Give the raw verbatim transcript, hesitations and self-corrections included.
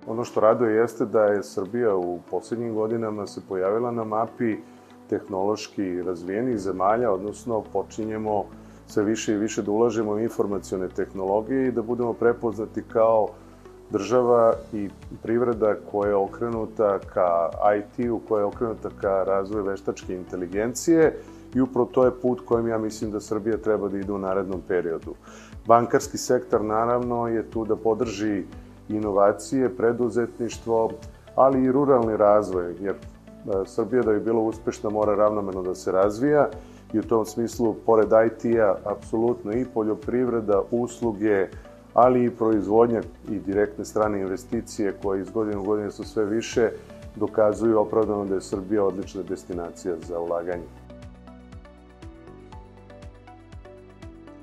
Ono što raduje jeste da je Srbija u poslednjim godinama se pojavila na mapi tehnološki razvijenih zemalja, odnosno počinjemo sve više i više da ulažemo u informacione tehnologije i da budemo prepoznati kao država i privreda koja je okrenuta ka I T-u, koja je okrenuta ka razvoju veštačke inteligencije i upravo to je put kojim ja mislim da Srbija treba da ide u narednom periodu. Bankarski sektor naravno je tu da podrži inovacije, preduzetništvo, ali i ruralni razvoj, jer Srbija da bi bila uspešna mora ravnomerno da se razvija i u tom smislu, pored I T-a, apsolutno i poljoprivreda, usluge, ali i proizvodnja i direktne strane investicije koje iz godine u godine su sve više, dokazuju opravdano da je Srbija odlična destinacija za ulaganje.